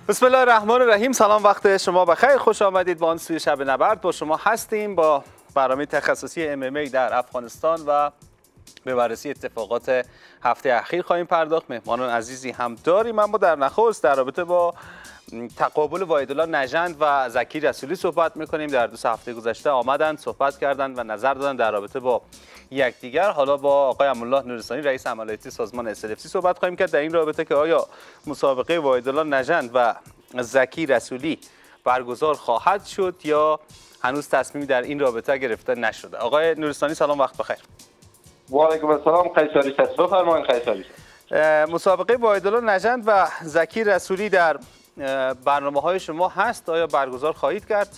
بسم الله الرحمن الرحیم. سلام، وقت شما بخیر. خوش آمدید. با آن سوی شب نبرد با شما هستیم. با برنامه تخصصی MMA در افغانستان و به بررسی اتفاقات هفته اخیر خواهیم پرداخت. مهمانان عزیزی هم داریم، اما در نخست در رابطه با تقابل وحیدالله نژند و زکی رسولی صحبت میکنیم. در 2 هفته گذشته آمدند، صحبت کردند و نظر دادن در رابطه با یکدیگر. حالا با آقای امان‌الله نورستانی رئیس عملیاتی سازمان SLFC صحبت خواهیم کرد در این رابطه که آیا مسابقه وحیدالله نژند و زکی رسولی برگزار خواهد شد یا هنوز تصمیمی در این رابطه گرفته نشده. آقای نورستانی سلام، وقت بخیر. و علیکم السلام. قیصری صاحب بفرمایید. قیصری مسابقه وحیدالله نژند و زکی رسولی در برنامه‌های شما هست، آیا برگزار خواهید کرد؟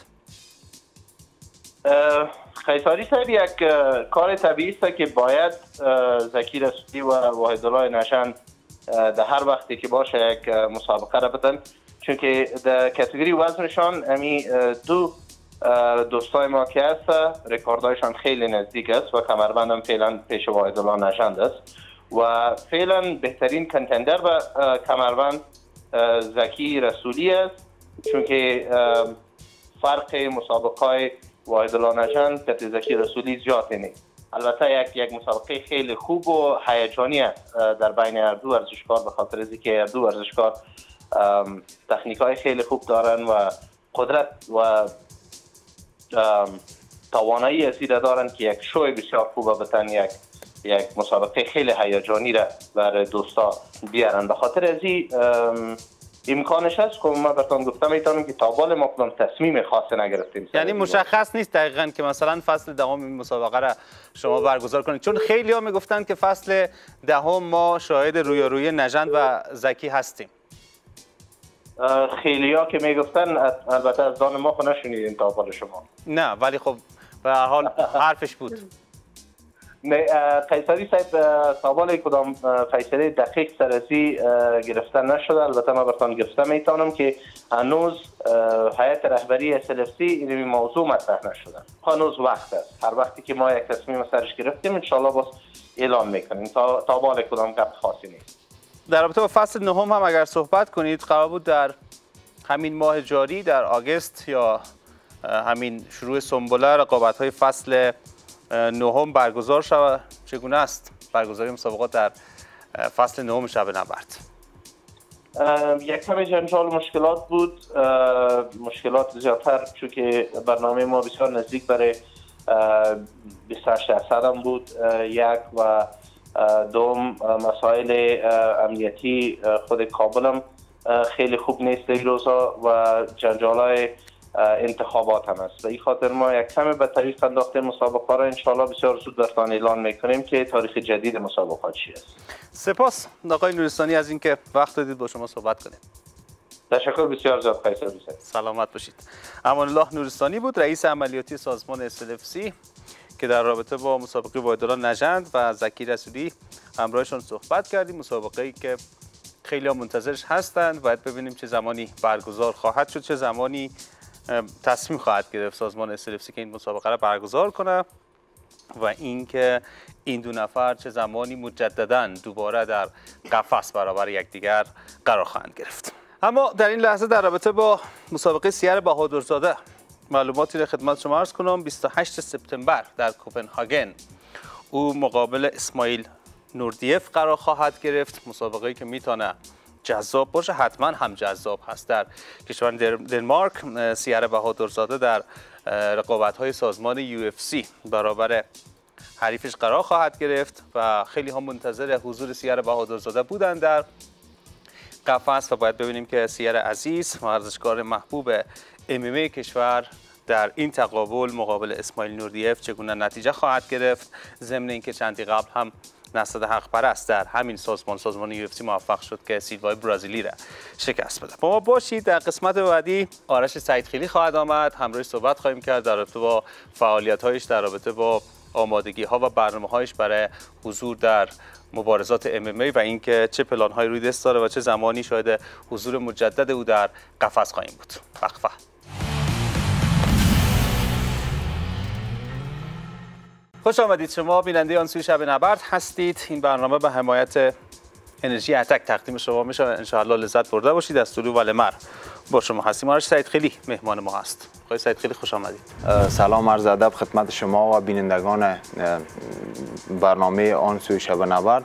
قیصری صاحب، یک کار طبیعی است که باید زکی رسولی و وحیدالله نژند در هر وقتی که باشه یک مسابقه را بدن، چون که در کاتگوری وزنشان امی دو دوستای ما که هست رکوردهایشان خیلی نزدیک است و کمربند هم فعلا پیش وحیدالله نژند است و فعلا بهترین کنتندر به کمربند زکی رسولی است، چون که فرق مسابقه وحیدالله نژند که زکی رسولی زیاد نیست. البته یک مسابقه خیلی خوب و هیجانی است در بین هر دو ورزشکار، به خاطر اینکه هر دو ورزشکار تکنیک‌های خیلی خوب دارن و قدرت و توانایی ازیده دارن که یک شوی بسیار خوب بتن یک مسابقه خیلی هیجانی را برای دوستا بیارن. به خاطر ازی امکانش هست که ما براتون گفتم میتونم که تا بال ما کدام تصمیم خاصی نگرفتیم. یعنی مشخص نیست دقیقاً که مثلا فصل دهم این مسابقه را شما برگزار کنید، چون خیلی ها میگفتن که فصل دهم ما شاهد رویارویی نژند و زکی هستیم. خیلی ها که میگفتن، البته از دان ما خود نشنیدیم تا بال شما. نه، ولی خب به هر حال حرفش بود. قیصری صاحب، سوال کدام فیصله دقیق سرازی گرفته نشده. البته ما براتون گفته میتونم که هنوز هیئت رهبری SLFC این موضوع مطرح نشده، هنوز وقت است. هر وقتی که ما یک تصمیم سرش گرفتیم ان شاءالله باز اعلام میکنیم. تا بال کدام گپ خاصی نیست. در رابطه با فصل نهم هم اگر صحبت کنید، قرار بود در همین ماه جاری در آگوست یا همین شروع سنبله رقابت‌های فصل نهم برگزار شود. چگونه است برگزاری مسابقات در فصل نهم شب نبرد؟ یک کمی جنجال مشکلات بود، مشکلات زیادتر، چون که برنامه ما بسیار نزدیک برای 28% هم بود. یک و دوم مسائل امنیتی خود کابل هم خیلی خوب نیست این روزا و جنجالای انتخابات هم است. و این خاطر ما یک کمی به طریق انداخته مسابقه را انشاءالله بسیار زود براتون اعلان میکنیم که تاریخ جدید مسابقات چی است. سپاس آقای نورستانی از اینکه وقت دادید با شما صحبت کنیم. تشکر بسیار زیاد قیصری صاحب. سلامت باشید. امان‌الله نورستانی بود رئیس عملیاتی سازمان SLFC که در رابطه با مسابقه وحیدالله نژند و زکی رسولی همراهشون صحبت کردیم. مسابقه‌ای که خیلی ها منتظرش هستند. باید ببینیم چه زمانی برگزار خواهد شد، چه زمانی تصمیم خواهد گرفت سازمان SLFC که این مسابقه را برگزار کنه و اینکه این دو نفر چه زمانی مجددا دوباره در قفس برابر یکدیگر قرار خواهند گرفت. اما در این لحظه در رابطه با مسابقه سیر بهادرزاده معلوماتی را خدمت شما عرض کنم. 28 سپتامبر در کوپنهاگن او مقابل اسماعیل نوردیف قرار خواهد گرفت. مسابقه‌ای که میتونه جذاب باشه، حتما هم جذاب هست. در کشور دنمارک سیر بهادرزاده در رقابت‌های سازمان UFC برابر حریفش قرار خواهد گرفت و خیلی ها منتظر حضور سیر بهادرزاده بودن در قفس و باید ببینیم که سیر عزیز ورزشکار محبوب MMA کشور در این تقابل مقابل اسماعیل نوردیف چگونه نتیجه خواهد گرفت، ضمن اینکه چندی قبل هم نسد حق پرست در همین سازمان UFC موفق شد که سیلوای برزیلی را شکست بده. با ما باشید. در قسمت بعدی آرش سعیدخیلی خواهد آمد، همراهش صحبت خواهیم کرد در رابطه با فعالیت‌هایش، در رابطه با آمادگی‌ها و برنامه‌هایش برای حضور در مبارزات MMA و اینکه چه پلان‌هایی روی دست داره و چه زمانی شاید حضور مجدد او در قفس خواهیم بود. وقفه. خوش آمدید. شما بیننده آن سوی شب نبرد هستید. این برنامه به حمایت انرژی اتک تقدیم شما میشه. انشاءالله لذت برده باشید. از طلوع و لمر با شما هستیم. آرش سعید خیلی مهمان ما هست. آقای سعید خیلی خوش آمدید. سلام عرض ادب خدمت شما و بینندگان برنامه آن سوی شب نبرد.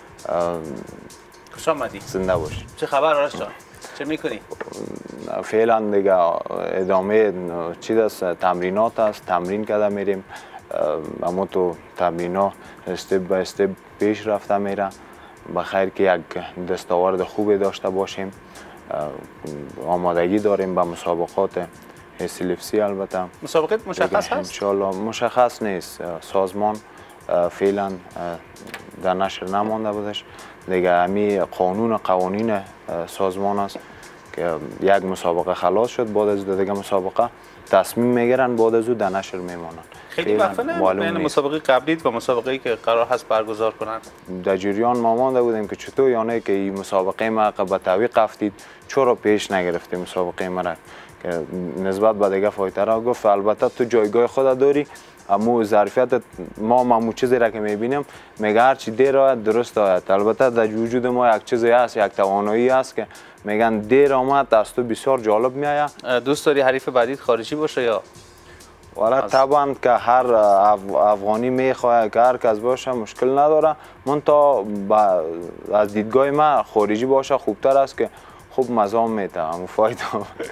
خوش آمدید. زنده باشید. چه خبر آرش جان؟ چه میکنی؟ فعلا دیگه ادامه چیز است، تمرینات است. تمرین کرده میریم، اما تو تمرینا استپ به استپ پیش رفته میره. بخیر که یک دستاورد خوبی داشته باشیم. آمادگی داریم به مسابقات SLFC. البته مسابقه مشخص هست؟ انشالله مشخص نیست. سازمان فعلا در نشر نمانده بودش دیگه. همی قوانین سازمان است که یک مسابقه خلاص شد، بعد از دیگه مسابقه تصمیم میگیرن، بعد از او در نشر میمانند. خیلی وقفه بین مسابقه قبلی و مسابقه که قرار هست برگزار کنند. در جریان ما مانده بودیم که چطور یعنی که این مسابقه ما به تعویق افتید، چرا پیش نگرفتیم مسابقه ما را که نسبت به دیگه فایترها. گفت البته تو جایگاه خود داری، اما ظرفیت ما چیزی را که میبینیم میگه هر چی دیر آید درست آید. البته در وجود ما یک چیزی هست، یک توانایی هست که میگن دیر آمد از تو بسیار جالب میآید. دوست داری حریف بعدیت خارجی باشه یا؟ والا طبعا که هر افغانی میخواد که هر کس باشه مشکل نداره. من تا از دیدگاه من خارجی باشه خوبتر است که خوب مزام میده. اما فایده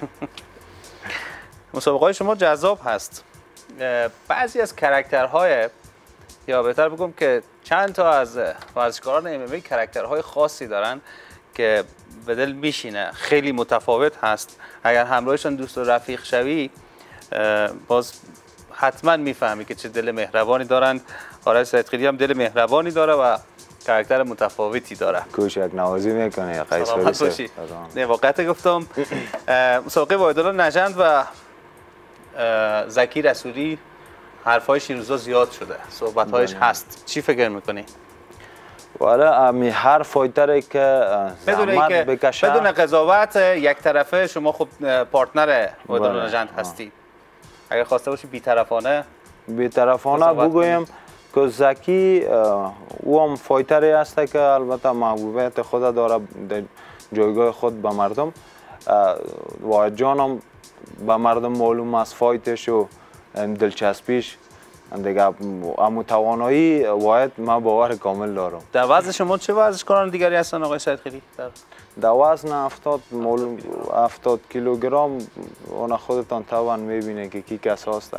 مسابقه های شما جذاب هست. بعضی از کرکترهای، یا بهتر بگم که چند تا از ورزشکاران MMA کرکترهای خاصی دارن که به دل میشینه، خیلی متفاوت هست. اگر همراهشان دوست و رفیق شوی باز حتما میفهمی که چه دل مهربانی دارند. آرش سعیدخیلی هم دل مهربانی داره و کرکتر متفاوتی داره. کوچک نوازی میکنه یا قیصری. نه واقعیت گفتم. مسابقه وایدولا نژند و زکی رسولی حرفایش این روزا زیاد شده، صحبت‌هایش هست. چی فکر میکنی؟ والا هر فایتری که زحمت بکشه بدون قضاوت یک طرفه، شما خب پارتنر وایدولا نژند هستی، اگر خواسته باشی بی‌طرفانه بگویم که زکی او هم فایتری است که البته محبوبیت خود داره در جایگاه خود به مردم. واحد جان هم به مردم معلوم است فایتش و دلچسبیش دیگه. اما توانایی واحد من باور کامل دارم. در وزن شما چه ورزشکاران دیگری هستن آقای سعیدخیلی؟ در وزن 70 کیلوگرم اون خودتان طبعا میبینه که کی کس هست.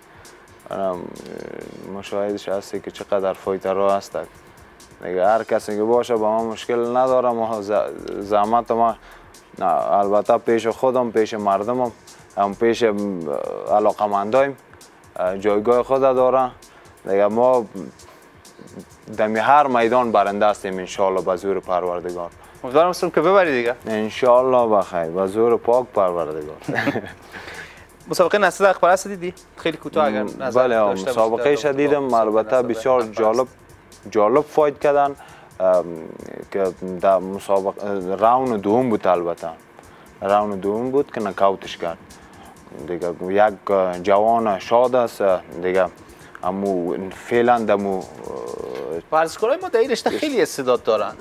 مشاهدش هستی که چقدر فایترها هست دیگه. هر کسی که باشه با من مشکل ندارم. زحمت ما البته پیش خودم، پیش مردمم، هم پیش علاقمندایم جایگاه خود داره دیگه. ما دمی هر میدان برنده هستیم انشالله به زور پروردگار. امیدوارم هستم که ببری دیگه انشالله بخیر به زور پاک پروردگار. مسابقه نسل اخبار دیدی؟ خیلی کوتاه اگر نظر بله مسابقه دیدم. البته بسیار جالب فایت کردن که در مسابقه راوند دوم بود. البته راوند دوم بود که نکاوتش کرد دیگه. یک جوان شاد است دیگه. اما فعلا دمو ورزشکارای ما در این رشته خیلی استعداد دارن.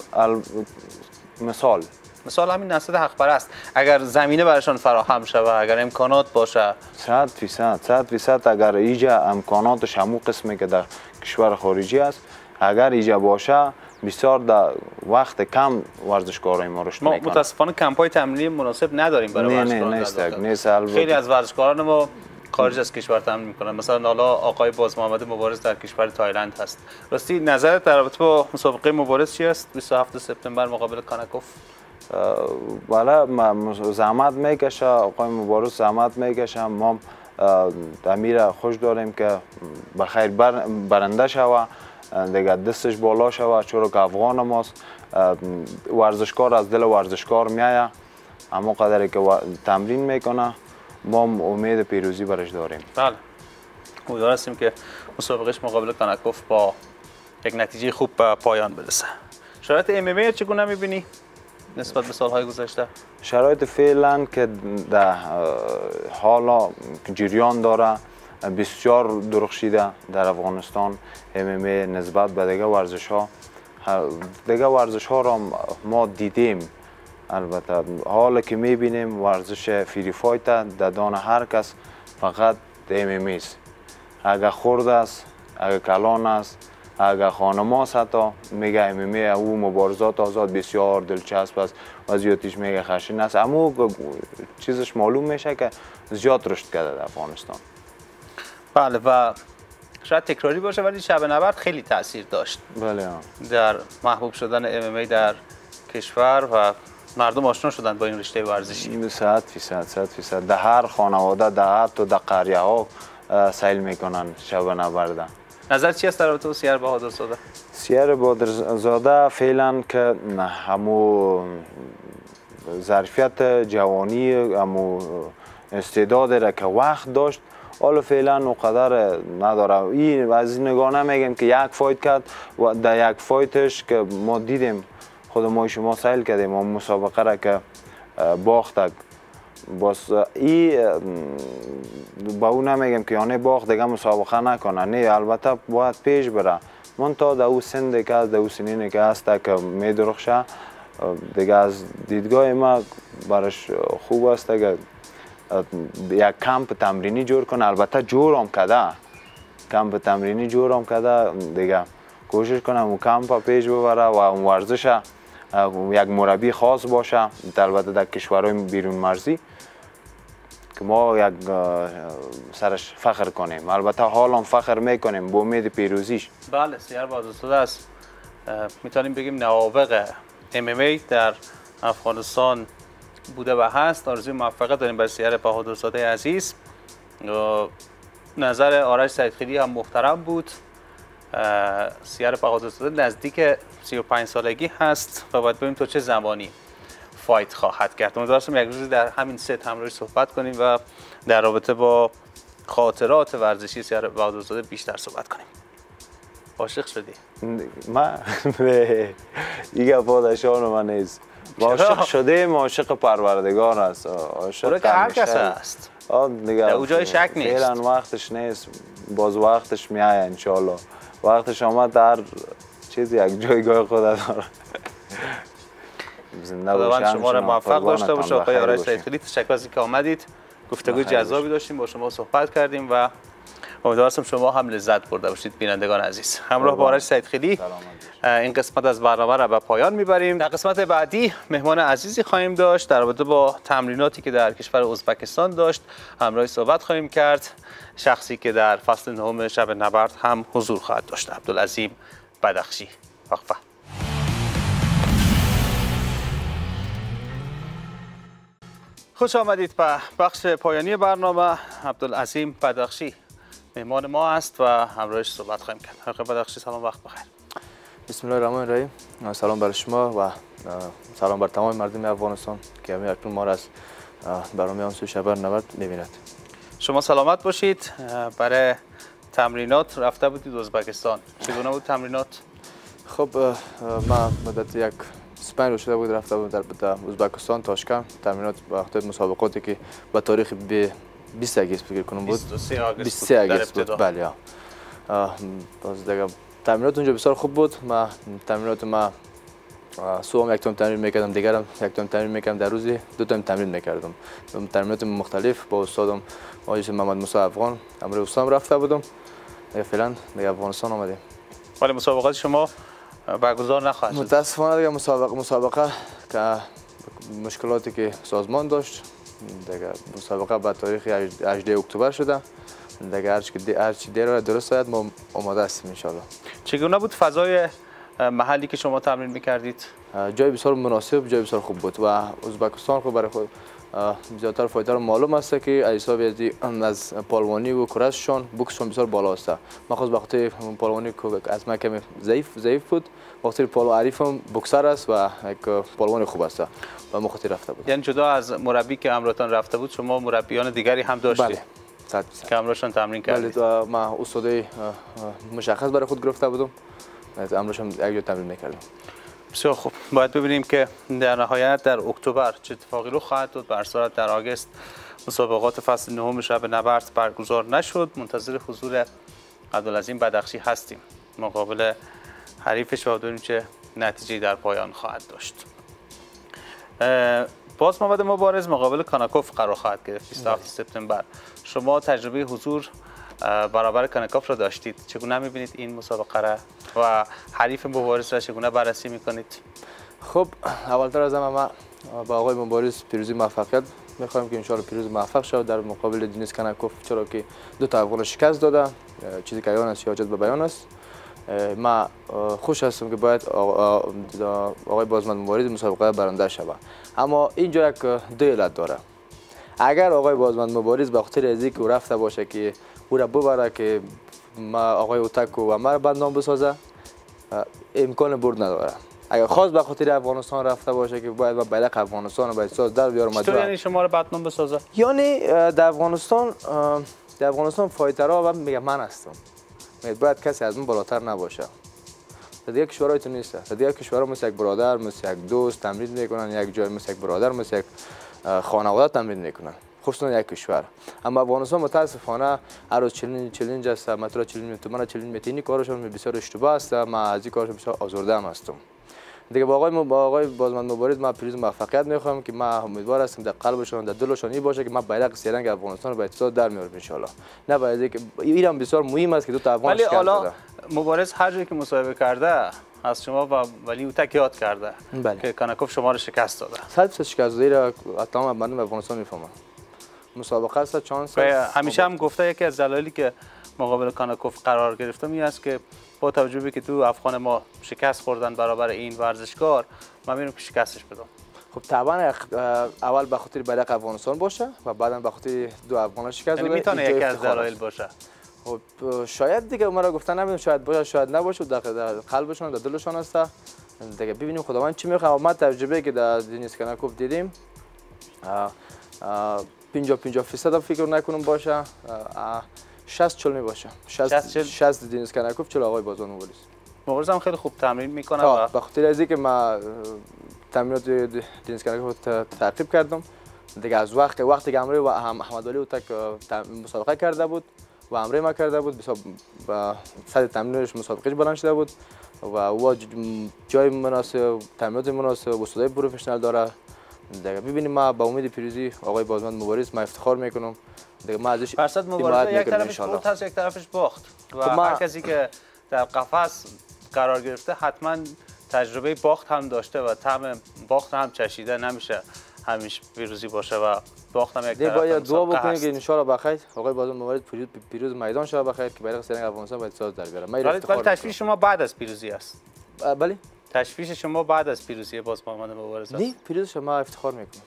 مثال همین نسل حق‌پرست است. اگر زمینه برایشان فراهم شود، اگر امکانات باشه 100% اگر ایجا امکاناتش همون قسمی که در کشور خارجی است، اگر ایجا باشه بسیار در وقت کم ورزشکارای ما رشد میکنن. ما متاسفانه کمپای تمرینی مناسب نداریم برای ورزشکاران. نه خیلی از ورزشکاران ما خارج از کشور تمرین میکنن. مثلا حالا آقای باز محمد مبارز در کشور تایلند هست. راستی نظرت در رابطه با مسابقه مبارز چی است 27 سپتامبر مقابل کاناکوف؟ والا زحمت میکشه آقای مبارز، زحمت میکشه. ما امیر خوش داریم که بخیر برنده شوه دیگه، دستش بالا شوه، چرا که افغان ماست. ورزشکار از دل ورزشکار میایه، اما قدری که تمرین میکنه ما امید پیروزی برش داریم. بله امیدوار هستیم که مسابقهش مقابل کاناکوف با یک نتیجه خوب به پایان برسه. شرایط MMA چگونه میبینی نسبت به سالهای گذشته؟ شرایط فعلا که در حالا جریان داره بسیار درخشیده در افغانستان. MMA نسبت به دیگه ورزش ها دیگه ورزش ها را ما دیدیم. البته حالا که میبینیم ورزش فری فایت در دان هر کس فقط MMA است. اگر خرد است، اگر کلان است، اگر خانم است، حتی میگه MMA او مبارزات آزاد بسیار دلچسب است و زیادیش میگه خشن است، اما چیزش معلوم میشه که زیاد رشد کرده در افغانستان. بله و شاید تکراری باشه ولی شب نبرد خیلی تاثیر داشت بله در محبوب شدن MMA در کشور و مردم آشنا شدن با این رشته ورزشی. 100% در هر خانواده، در حتی در قریه ها سیل میکنن شب نبرد. نظر چی است در رابطه با سیر بهادرزاده؟ سیر بهادرزاده فعلا که همو ظرفیت جوانی، همو استعداد را که وقت داشت حالا فعلا اونقدر نداره. این از این نگاه نمیگم که یک فایت کرد و در یک فایتش که ما دیدیم، خود ما شما سیل کردیم و مسابقه را که باختک، باز ای با اون نمیگم که یعنی باخت دیگه مسابقه نکنه، نه، البته باید پیش بره. من تا در او سنده که از در او سنینه که هست که میدرخشه دیگه، از دیدگاه ما برش خوب است که یک کمپ تمرینی جور کنه. البته جور هم کده، کمپ تمرینی جور هم کده دیگه، کوشش کنه اون کمپ پیش ببره و اون ورزش یک مربی خاص باشه، البته در کشورهای بیرون مرزی که ما یک سرش فخر کنیم. البته حال هم فخر میکنیم با امید پیروزیش. بله سیر بهادرزاده است، میتونیم بگیم نوابغ MMA در افغانستان بوده و هست. آرزوی موفقیت داریم برای سیر بهادرزاده عزیز. نظر آرش سیدخیلی هم محترم بود. سیر بهادرزاده نزدیک 35 سالگی هست و باید ببینیم تا چه زمانی فایت خواهد کرد. امیدوارم یک روزی در همین ست همراهش صحبت کنیم و در رابطه با خاطرات ورزشی سیر بهادرزاده بیشتر صحبت کنیم. عاشق شدی؟ من دیگه پادشان من نیست. عاشق شده، عاشق پروردگار است. عاشق که هر کس است. دیگه او جای شک نیست. فعلا وقتش نیست، باز وقتش میایه ان شاء الله. وقتش آمد در چیزی یک جایگاه خود داره. زنده باشید. شما را موفق داشته باشه آقای آرش سیدخیلی. تشکر از اینکه آمدید. گفتگوی جذابی داشتیم، با شما صحبت کردیم و امیدوارم شما هم لذت برده باشید. بینندگان عزیز، همراه با آرش سیدخیلی این قسمت از برنامه را به پایان میبریم. در قسمت بعدی مهمان عزیزی خواهیم داشت، در رابطه با تمریناتی که در کشور ازبکستان داشت همراهی صحبت خواهیم کرد. شخصی که در فصل نهم شب نبرد هم حضور خواهد داشت، عبدالعظیم بدخشی. وقفه. خوش آمدید به بخش پایانی برنامه. عبدالعظیم بدخشی مهمان ما است و همراهش صحبت خواهیم کرد. آقای بدخشی سلام، وقت بخیر. بسم الله الرحمن الرحیم. سلام بر شما و سلام بر تمام مردم افغانستان که همین اکنون ما را از برنامه آن سوی شب نبرد می‌بیند. شما سلامت باشید. برای تمرینات رفته بودید ازبکستان، چگونه بود تمرینات؟ خب ما مدت یک 5 روز شده بود رفته بودم در ازبکستان تاشکند. تمرینات وقت مسابقاتی که به تاریخ 20 آگوست فکر کنم بود، 23 آگوست بود. بله. باز دیگه تمرینات اونجا بسیار خوب بود. ما تمرینات ما صبح یک تایم تمرین میکردم، دیگرم یک تایم تمرین میکردم، در روزی 2 تایم تمرین میکردم. تمرینات مختلف با استادم آقای محمد موسی افغان امروز استادم رفته بودم. دیگه فعلا دیگه افغانستان آمدیم. ولی مسابقات شما برگزار نخواهد شد. متاسفانه دیگه مسابقه که مشکلاتی که سازمان داشت، دیگه مسابقه به تاریخ 18 اکتبر شده. دیگه هر چی دیر درست آید ما آماده هستیم ان شاء الله. چگونه بود فضای محلی که شما تمرین میکردید؟ جای بسیار مناسب، جای بسیار خوب بود و ازبکستان خود برای خود زیادتر فایتر معلوم است که حساب از پالوانی و کرششان بوکسشان بسیار بالا است. مخصوص وقتی پالوانی که از ما کمی ضعیف بود، وقتی پالو عریف هم بوکسر است و یک پالوان خوب است و مخاطی رفته بود. یعنی جدا از مربی که امراتان رفته بود شما مربیان دیگری هم داشتید؟ بله. که امراشان تمرین کردید؟ بله، ما استادای مشخص برای خود گرفته بودم. امروز هم یک جا تمرین میکردم. بسیار خوب. باید ببینیم که در نهایت در اکتبر چه اتفاقی رخ خواهد داد. به هر صورت در آگوست مسابقات فصل نهم شب نبرد برگزار نشد. منتظر حضور عبدالعظیم بدخشی هستیم مقابل حریفش و ببینیم چه نتیجه‌ای در پایان خواهد داشت. باز محمد مبارز مقابل کاناکوف قرار خواهد گرفت 27 سپتامبر. شما تجربه حضور برابر کاناکوف را داشتید، چگونه می‌بینید این مسابقه را و حریف مبارز را چگونه بررسی می‌کنید؟ خب اولتر از همه ما با آقای مبارز پیروزی موفقیت می‌خوایم که ان شاءالله پیروز موفق شود در مقابل دنیس کاناکوف، چرا که دو تا افغان شکست داده، چیزی که عیان است یا حاجت به بیان است. ما خوش هستم که باید آقای بازمند مبارز مسابقه برنده شود، اما اینجا یک دو علت داره. اگر آقای بازمند مبارز به خاطر از اینکه رفته باشه که او را ببره که ما آقای اوتک و ما را بدنام بسازه، امکان برد نداره. اگر خواست به خاطر افغانستان رفته باشه که باید با بیرق افغانستان باید ساز در بیارم. چطور یعنی شما را بدنام بسازه؟ یعنی در افغانستان فایترها و میگه من هستم، باید کسی از من بالاتر نباشه. در دیگه کشورها تو نیست. در دیگه کشورها مثل یک برادر، مثل یک دوست تمرین میکنن، یک جای مثل یک برادر، مثل یک خانواده تمرین میکنن، خصوصا یک کشور. اما افغانستان متاسفانه هر روز چالش است، مترا چالش تو من چالش میتینی کارشون بسیار اشتباه است. من از این کارش بسیار آزرده هستم. دیگه با آقای بازمند مبارز ما پیروز موفقیت میخوام که ما امیدوار هستم در قلبشون در دلشون این باشه که ما بیرق سه رنگ افغانستان رو به اتصال در میارم ان شاء الله. نه باید که ایران بسیار مهم است که دو تا افغان شکست داده. ولی حالا مبارز هر جایی که مصاحبه کرده از شما و ولی اوتک یاد کرده که کاناکوف شما رو شکست داده. 100% شکست داده را تمام مردم افغانستان میفهمن. مسابقه است چانس. همیشه هم گفته یکی از دلایلی که مقابل کاناکوف قرار گرفتم این است که با توجه به که تو افغان ما شکست خوردن برابر این ورزشکار، من میرم که شکستش بدم. خب طبعا اول به خاطر بیرق افغانستان باشه و بعدا به خاطر دو افغان شکست داده. میتونه یکی از دلایل باشه. خب شاید دیگه مرا گفتن نمیدونم، شاید باشه شاید نباشه، در قلبشون در دلشون است دیگه. ببینیم خداوند چی میخواد. ما تجربه که در دنیس کاناکوف دیدیم 50% فکر نکنم باشه، 60-40 باشه. 60 دنیس کاناکوف 40 آقای بازمند مبارز. مبارز هم خیلی خوب تمرین میکنه و به خاطر از اینکه ما تمرینات دنیس کاناکوف تعقیب کردم دیگه، از وقتی که امری و احمد علی اوتک مسابقه کرده بود و امری ما کرده بود، با صد تمرینش مسابقهش بلند شده بود و او جای مناسب، تمرینات مناسب، استادای پروفشنال داره دیگه. ببینیم ما با امید پیروزی آقای بازمند مبارز ما افتخار میکنم دیگه. ما ازش مبارزه یک طرفش برد هست یک طرفش باخت و هر کسی که در قفس قرار گرفته حتما تجربه باخت هم داشته و طعم باخت هم چشیده. نمیشه همیشه پیروزی باشه و باخت هم یک طرف. باید دعا بکنیم که ان شاء الله بخیر آقای بازمند مبارز پیروز میدان شه بخیر که بیرق سرنگ افغانستان باید ساز در بیاره. ولی تشویش شما بعد از پیروزی است. بله تشویش شما بعد از پیروزی بازمند مبارز است. نه پیروز شما افتخار میکنم.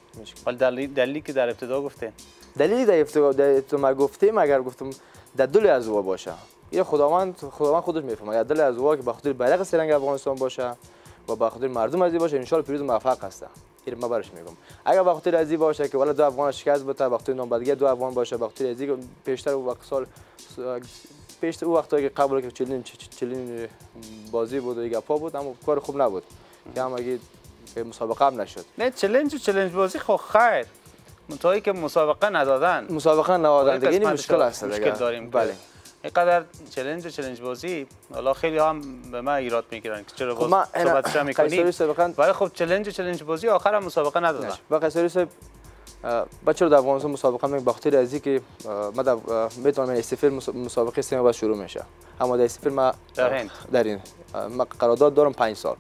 ولی دلیلی که در ابتدا گفتین، دلیلی در ابتدا ما گفتیم، اگر گفتم در دل از او باشه یا خداوند خودش میفهمه، یا دل از او که به خاطر بیرق سرنگ افغانستان باشه و به خاطر مردم از باشه ان شاء الله پیروز موفق هست. این ما برش میگم. اگر به خاطر ازی باشه که ولی دو افغان شکست بده، به خاطر نامبردگی دو افغان باشه، به خاطر ازی پیشتر وقت سال پیشتر او وقتی که قبل که چلین بازی بود و گپا بود، اما کار خوب نبود که هم اگه مسابقه هم نشد. نه چلنج بازی خو خیر منتهی که مسابقه ندادن دیگه این مشکل است دیگه. مشکل داریم. بله اینقدر چلنج بازی حالا خیلی هم به ما ایراد میگیرن که چرا باز صحبتش میکنی، ولی خب چلنج بازی آخر هم مسابقه ندادن. با قیصری صاحب بچه‌ها در افغانستان مسابقه میگه به خاطر ازی که ما میتونم استفل مسابقه سه بعد شروع میشه، اما در استفل ما در این ما قرارداد دارم 5 سال.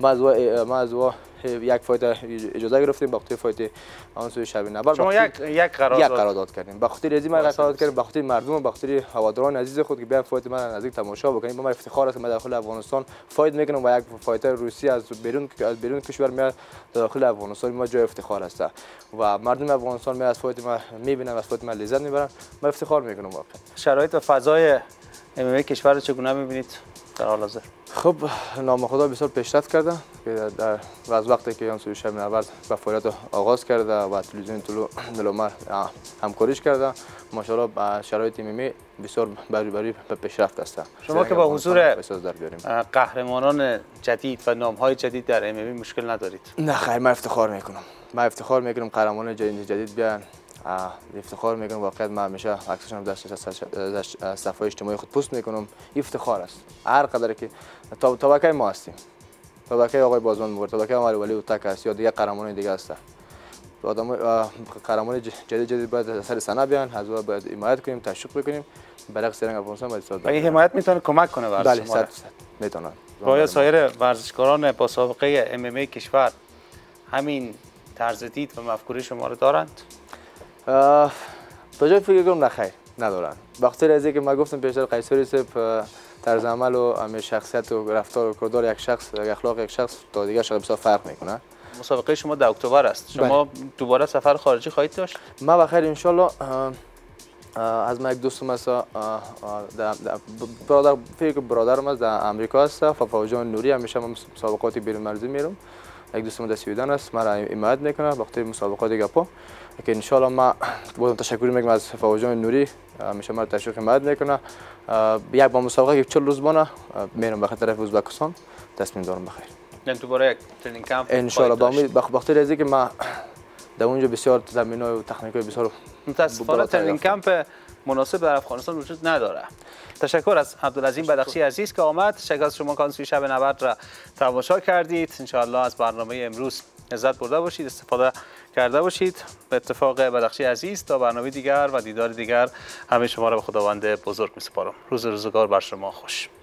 ما از یک فایت اجازه گرفتیم، با خاطر فایت آنسوی شبی نبر شما یک قرارداد کردیم. با خاطر ازی ما قرارداد کردیم، با خاطر مردم، با خاطر هواداران عزیز خود که بیان فایت من نزدیک تماشا بکنیم. ما افتخار است که ما داخل افغانستان فایت میکنم و یک فایتر روسی از بیرون کشور میاد داخل افغانستان. ما جای افتخار است و مردم افغانستان می از فایت ما میبینن، از فایت ما لذت میبرن. ما افتخار میکنم واقعا. شرایط و فضای MMA کشور رو چگونه میبینید در حال حاضر؟ خب نام خدا بسیار پیشرفت کرده که از وقتی که آنسوی شب نبرد با فعالیت آغاز کرده و تلویزیون طلوع دلومر همکاریش کرده، ماشاءالله با شرایط MMA بسیار بری به پیشرفت است. شما که با حضور قهرمانان جدید و نام‌های جدید در MMA مشکل ندارید؟ نه خیر، من افتخار میکنم. قهرمانان جدید بیان افتخار میکنم. واقعا من همیشه عکساشم در صفحه اجتماعی خود پست میکنم. افتخار است هر قدر که طبقه ما هستیم، طبقه آقای بازمان مبارک، طبقه آقای ولی اوتک است یا دیگه قهرمانان دیگه است. قهرمان جدید باید سر سنا بیان، از او باید حمایت کنیم، تشویق بکنیم برای سرنگ افغانستان باید استفاده کنیم. این حمایت میتونه کمک کنه ورزش بله ما. 100% میتونه. آیا سایر ورزشکاران با سابقه MMA کشور همین طرز دید و مفکوره شما رو دارند؟ به جای فکر کنم نخیر ندارن. بخاطر از اینکه ما گفتم پیشتر قیصری صاحب طرز عمل و همه شخصیت و رفتار و کردار یک شخص، اخلاق یک شخص تا دیگه شخص بسیار فرق میکنه. مسابقه شما در اکتبر است. شما دوباره سفر خارجی خواهید داشت؟ ما بخیر ان شاء الله. از ما یک دوستم است برادر، فکر برادرم است در امریکا است، فوجان نوری. همیشه من مسابقات بیرون مرزی میرم. یک دوستم در سویدن است، مرا حمایت میکنه وقتی مسابقات گپا. که ان شاء الله ما بازم تشکر میگم از فوجان نوری، همیشه مرا تشویق حمایت میکنه. یک با مسابقه 40 روزانه میرم به طرف ازبکستان، تصمیم دارم بخیر. یعنی دوباره یک ترینینگ کمپ ان شاء الله با بخاطر از اینکه ما در اونجا بسیار زمینه‌های و تکنیک‌های بسیار متأسفانه ترینینگ کمپ مناسب در افغانستان وجود نداره. تشکر از عبدالعظیم بدخشی عزیز که آمد. تشکر از شما که شب 90 را تماشا کردید. ان شاء الله از برنامه امروز لذت برده باشید، استفاده کرده باشید. به اتفاق بدخشی عزیز تا برنامه دیگر و دیدار دیگر همه شما را به خداوند بزرگ می‌سپارم. روزگار بر شما خوش.